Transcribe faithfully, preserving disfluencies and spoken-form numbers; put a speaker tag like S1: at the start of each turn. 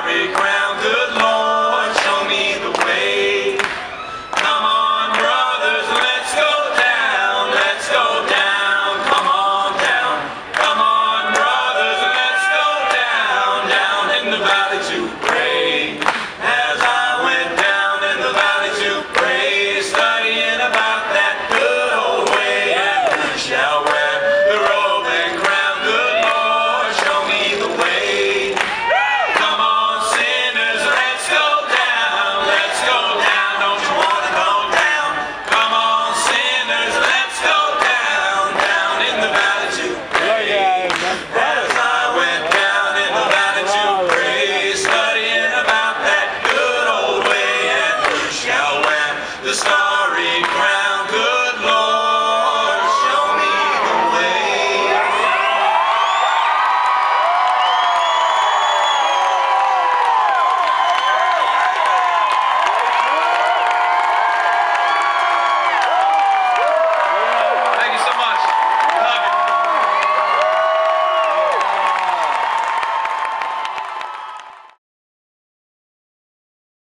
S1: Calvary ground. Good Lord, show me the way. Come on, brothers, let's go down. Let's go down. Come on down. Come on, brothers, let's go down. Down in the valley to